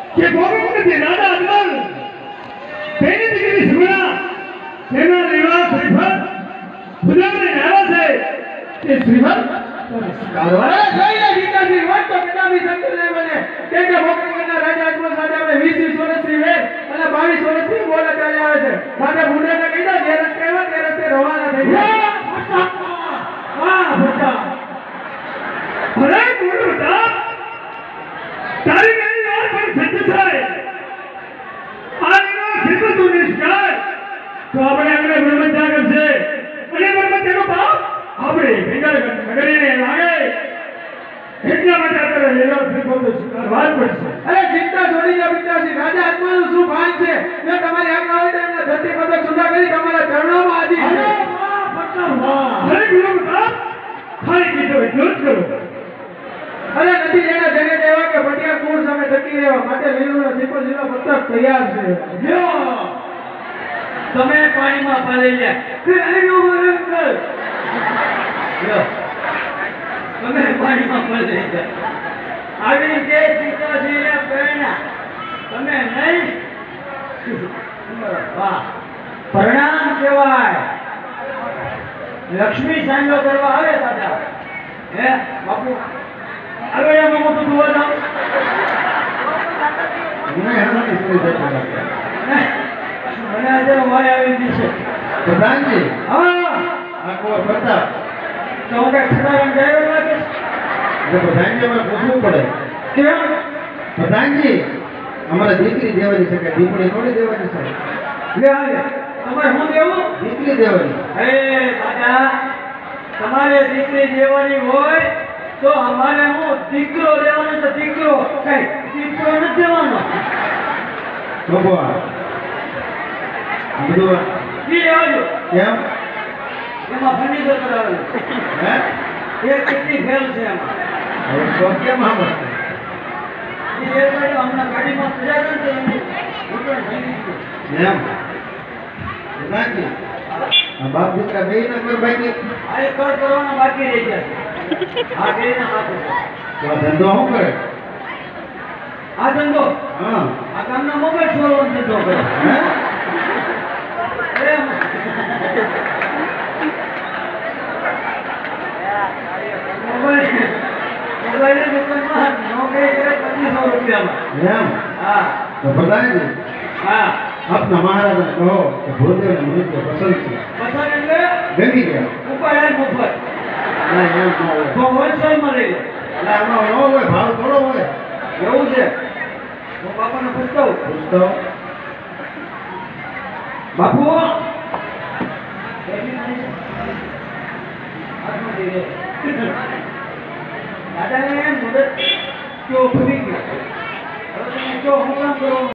કે ગોવિંદ જે રાજા અજમલ તેની દીકરી સુગુણા તેના નિવાસ શ્રીફળ ભુજાને આવ્યા છે તે શ્રીફળ અરે જોઈ લે ગીતાજી વાત તો કદાપી શક્તિ નહીં બને કેમ કે ભોગનગરના રાજા અજમલ સાથે આપણે 20 વર્ષથી વેર અને 22 વર્ષથી બોલા ચાલી આવે છે સાથે બુઢાને કહી દો જે રસ્તે આવ્યા તે રસ્તે રવાના થઈ જાય હા બેટા અરે ગુરુ બેટા તારી કઈ વાત પણ સત્ય છે આનો સિદ્ધ તું નિષ્કાર તો આપણે આગળ બ્રહ્મચા કરશે અને બ્રહ્મચાનો પાપ આપણે નગરીને લાગે એટલા માટે આપણે લેવા શ્રીફળ સ્વીકારવા જ પડશે અરે ચિંતા છોડી દો પિતાજી રાજા આત્માનું શું ભાન છે જો તમારી આજ્ઞા હોય તો એમના ધરતી પદક સુધા કરી તમારા ચરણોમાં હાજર છે અરે ગુરુ બેટા ખાલી કીધું એટલું જ કરો અરે નથી જેના જને દેવા કે ભટિયા કુળ સામે ટકી રહેવા માટે લીલુના સિપલ જીનો પત્રક તૈયાર છે જો તમે પાણીમાં પાલી લે કે આયો વરંકર જો તમે પાણીમાં પાલી લે આવી કે પિતાજીને પ્રેરણા તમે નહીં વાહ પ્રણામ કહેવાય લક્ષ્મી સાંજો કરવા આવે દાદા હે બાપુ આગળ એમાં મોટું જોવા જાવ મને હેરાન કરી દેતો મને આજે વાય આવી ગઈ છે પ્રધાનજી હા આખો પ્રતાપ તો હું કઈ ખડારણ ડ્રાઈવર લાગે એટલે પ્રધાનજી અમારે પૂછવું પડે કેમ પ્રધાનજી અમારે દીકરી દેવાની છે કે દીકરી થોડી દેવાની છે લે આવે તમારે શું દેવું દીકરી દેવાની હે દાદા તમારે દીકરી દેવાની હોય તો અમારે હું દીકરો દેવાનો તો દીકરો કઈ દીકરો નથી દેવાનો ભગવાન બધું ઈ લેવાજો કેમ એમાં ફર્નિચર કરાવેલું હે એક કેટલી ફેલ છે એમાં હવે તો કેમ આમાં એ બાજુ હમણાં ગાડીમાં સજા ને તો એની ઘૂંટણ ભાંગી ગયું. એમ પ્રધાનજી આ બાપ દીકરા બે ના કોઈ બાકી આ એક કર કરવાના બાકી રહી ગયા છે આ બેના બાકી છે. તો આ ધંધો શું કરે આ ધંધો હા આ ગામના મોબાઈલ છોડવાનો ધંધો કરે હે એમ. મોબાઈલની દુકાનમાં નોકરી કરે 2500 રૂપિયામાં. એમ હા તો પ્રધાનજી હા આપના મહારાજને કહો કે ભૂદેવને મનુષ્ય પસંદ છે પસંદ એટલે ગમી ગયા ઉપાય મફત ના એમ ન હોય તો હોલસેલમાં લઈ લે એટલે આમાં ન હોય ભાવ થોડો હોય એવું છે હું બાપાને પૂછતો હોઉં. પૂછતો બાપુ દાદાને મદદ કયો ફરી ગયો હવે તમે કયો હું કામ કરો